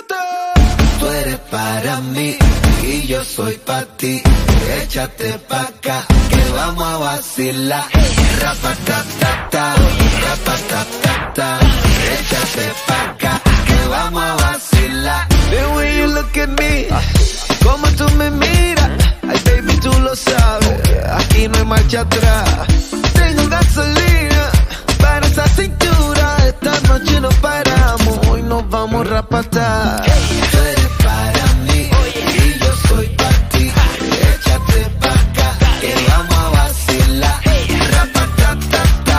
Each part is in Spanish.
Tú eres para mí y yo soy para ti. Échate pa' acá que vamos a vacilar. Rapata, rapata, échate pa' acá que vamos a vacilar. The way you look at me, como tú me miras, ay baby tú lo sabes, aquí no hay marcha atrás. Tengo gasolina para esa cintura, esta noche no paramos, hoy nos vamos a rapatar. Tú eres para mí y yo soy para ti. Échate pa' acá que vamos a vacilar. Rapata,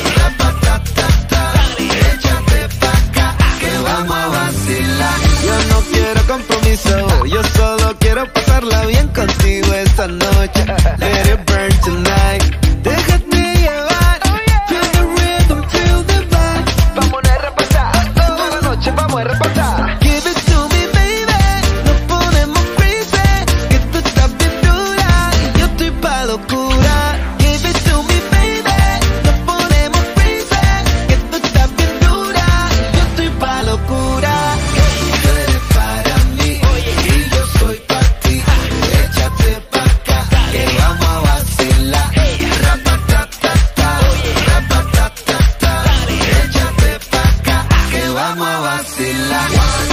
échate pa' acá que vamos a vacilar. Yo no quiero compromiso, yo solo quiero pasarla bien contigo esta noche. Let it burn tonight. Déjate llevar, feel the rhythm, feel the vibe. Vamos a repatar, toda la noche vamos a repatar. Give it to me baby, nos ponemos crazy, que tú estás bien dura y yo estoy pa' locura. Give it to me baby, nos ponemos crazy, que tú estás bien dura y yo estoy pa' locura. Tú eres para mí y yo soy pa' ti. Échate pa' acá que vamos a vacilar. Rapata, échate pa' acá que vamos a vacilar.